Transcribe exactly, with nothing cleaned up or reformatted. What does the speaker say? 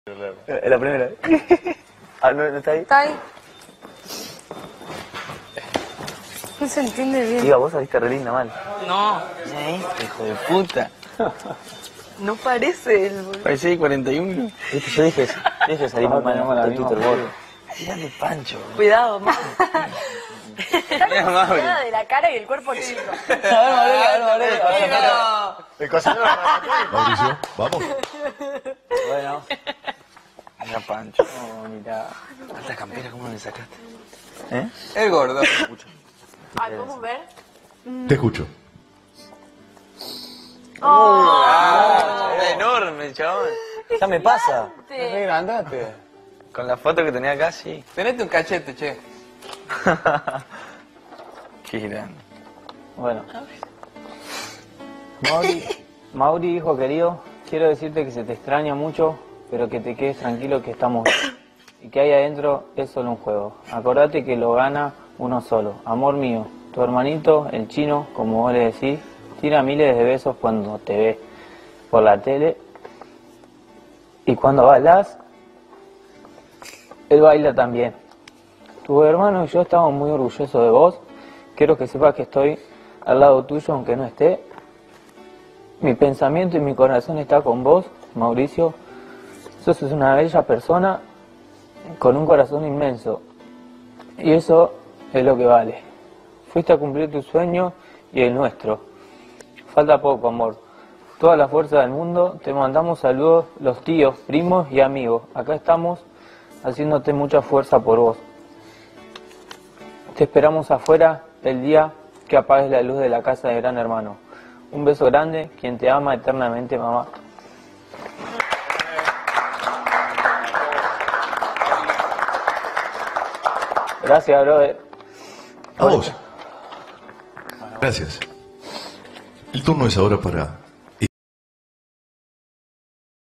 Es la primera. Ah, ¿no, no está ahí? Está ahí. No se entiende bien. Diga, vos saliste re linda mal. No, ¿ya viste, hijo de puta? No parece el boludo. Parece cuarenta y uno. Viste, yo dije, dije salir muy mal de Twitter, boludo. Tirame Pancho. Cuidado, más. Mira, Mauri. De la cara y el cuerpo chico. A ver, a ver, a ver. El cocinero. Mauricio, vamos. Bueno. Mira Pancho. Oh, mirá. ¿Cuántas camperas cómo le sacaste? ¿Eh? El gordo. Ay, ¿podemos ver? Te escucho. Ah, era enorme, chabón. Ya me pasa. Te- Andate. Con la foto que tenía acá, sí. Tenete un cachete, che. Qué grande. Bueno. Mauri, Mauri, hijo querido, quiero decirte que se te extraña mucho, pero que te quedes tranquilo que estamos bien. Y que ahí adentro es solo un juego. Acordate que lo gana uno solo. Amor mío, tu hermanito, el chino, como vos le decís, tira miles de besos cuando te ve por la tele. Y cuando bailas, él baila también. Tu hermano y yo estamos muy orgullosos de vos. Quiero que sepas que estoy al lado tuyo aunque no esté. Mi pensamiento y mi corazón está con vos, Mauricio. Sos una bella persona con un corazón inmenso. Y eso es lo que vale. Fuiste a cumplir tu sueño y el nuestro. Falta poco, amor. Toda la fuerza del mundo. Te mandamos saludos los tíos, primos y amigos. Acá estamos haciéndote mucha fuerza por vos. Te esperamos afuera el día que apagues la luz de la casa de Gran Hermano. Un beso grande, quien te ama eternamente, mamá. Gracias, brother. A vos. Gracias. El turno es ahora para